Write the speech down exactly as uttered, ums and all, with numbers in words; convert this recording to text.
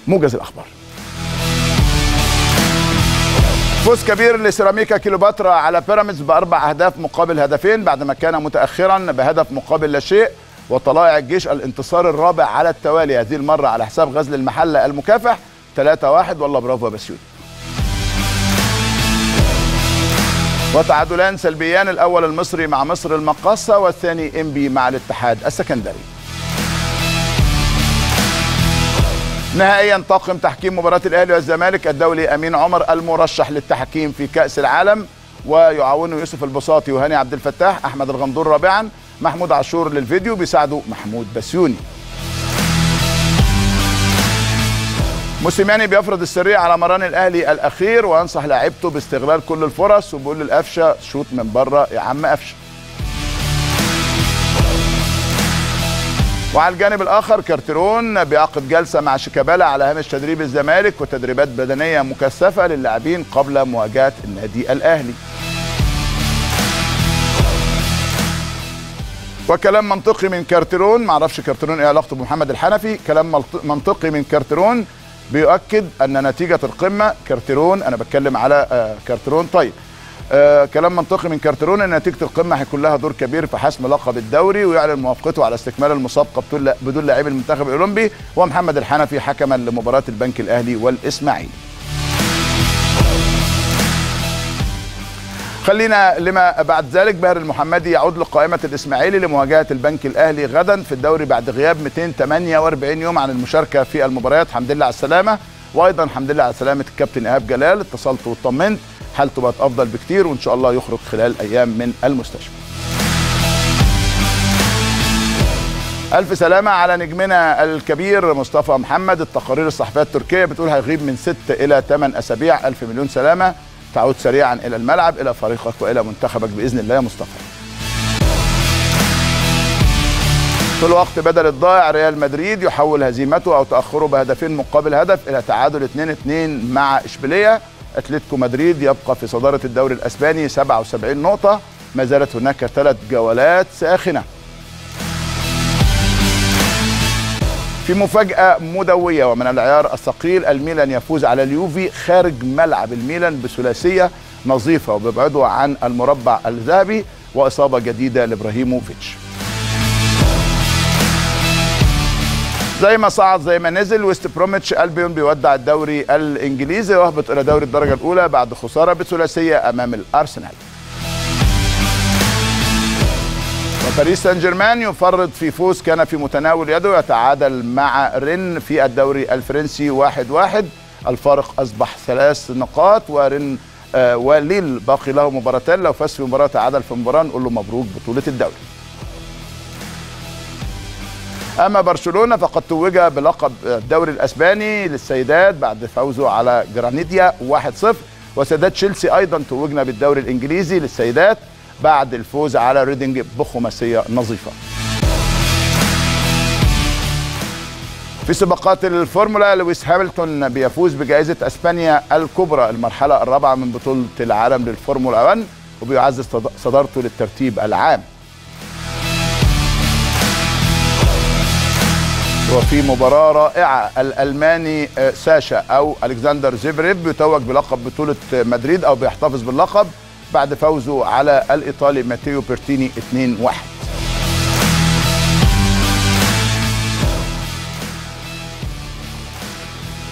موجز الاخبار. فوز كبير لسيراميكا كيلوباترا على بيراميدز باربع اهداف مقابل هدفين بعد ما كان متاخرا بهدف مقابل لا شيء. وطلائع الجيش الانتصار الرابع على التوالي، هذه المره على حساب غزل المحله المكافح ثلاثة واحد. والله برافو يا بسيوني. وتعادلان سلبيان، الاول المصري مع مصر المقاصه والثاني انبي مع الاتحاد السكندري. نهائيا طاقم تحكيم مباراة الأهلي والزمالك الدولي أمين عمر المرشح للتحكيم في كأس العالم، ويعاونه يوسف البساطي وهاني عبد الفتاح. أحمد الغندور رابعا، محمود عاشور للفيديو بيساعده محمود بسيوني. موسيماني بيفرض السرية على مران الأهلي الأخير وينصح لاعيبته باستغلال كل الفرص، وبيقول للقفشة شوط من بره يا عم قفشة. وعلى الجانب الآخر كارتيرون بيعقد جلسة مع شيكابالا على هامش تدريب الزمالك وتدريبات بدنية مكثفة للاعبين قبل مواجهة النادي الأهلي. وكلام منطقي من كارتيرون، معرفش كارتيرون ايه علاقته بمحمد الحنفي، كلام منطقي من كارتيرون بيؤكد أن نتيجة القمة كارتيرون، أنا بتكلم على آه كارتيرون. طيب آه كلام منطقي من كارتيرون ان نتيجه القمه هيكون لها دور كبير في حسم لقب الدوري، ويعلن موافقته على استكمال المسابقه بدون لاعبي المنتخب الاولمبي ومحمد الحنفي حكما لمباراه البنك الاهلي والاسماعيلي. خلينا لما بعد ذلك. باهر المحمدي يعود لقائمه الاسماعيلي لمواجهه البنك الاهلي غدا في الدوري بعد غياب مئتين وثمانية وأربعين يوم عن المشاركه في المباريات. الحمد لله على السلامه. وايضا الحمد لله على سلامه الكابتن ايهاب جلال، اتصلت واطمنت حالته بقت افضل بكتير وان شاء الله يخرج خلال ايام من المستشفى. الف سلامه على نجمنا الكبير مصطفى محمد. التقارير الصحفيه التركيه بتقول هيغيب من ست الى ثمان اسابيع. الف مليون سلامه، تعود سريعا الى الملعب الى فريقك والى منتخبك باذن الله يا مصطفى. في الوقت بدل الضائع ريال مدريد يحول هزيمته او تاخره بهدفين مقابل هدف الى تعادل اثنين اثنين مع اشبيليه. اتلتيكو مدريد يبقى في صداره الدوري الاسباني سبعة وسبعين نقطه، ما زالت هناك ثلاث جولات ساخنه. في مفاجاه مدويه ومن العيار الثقيل، الميلان يفوز على اليوفي خارج ملعب الميلان بثلاثيه نظيفه وبيبعده عن المربع الذهبي، واصابه جديده لابراهيموفيتش. زي ما صعد زي ما نزل، ويست بروميتش البيون بيودع الدوري الانجليزي ويهبط الى دوري الدرجه الاولى بعد خساره بثلاثيه امام الارسنال. وباريس سان جيرمان يفرط في فوز كان في متناول يده ويتعادل مع رين في الدوري الفرنسي واحد واحد. الفارق اصبح ثلاث نقاط، ورين آه وليل باقي له مباراتين، لو فاز في مباراه تعادل في مباراه نقول له مبروك بطوله الدوري. أما برشلونة فقد توج بلقب الدوري الأسباني للسيدات بعد فوزه على جرانيديا واحد صفر، وسيدات تشيلسي أيضا توجنا بالدوري الإنجليزي للسيدات بعد الفوز على ريدنج بخماسية نظيفة. في سباقات الفورمولا لويس هاملتون بيفوز بجائزة أسبانيا الكبرى المرحلة الرابعة من بطولة العالم للفورمولا واحد، وبيعزز صدارته للترتيب العام. وفي مباراة رائعة الألماني ساشا أو ألكسندر زيفريف بيتوج بلقب بطولة مدريد أو بيحتفظ باللقب بعد فوزه على الإيطالي ماتيو بيرتيني اثنين واحد.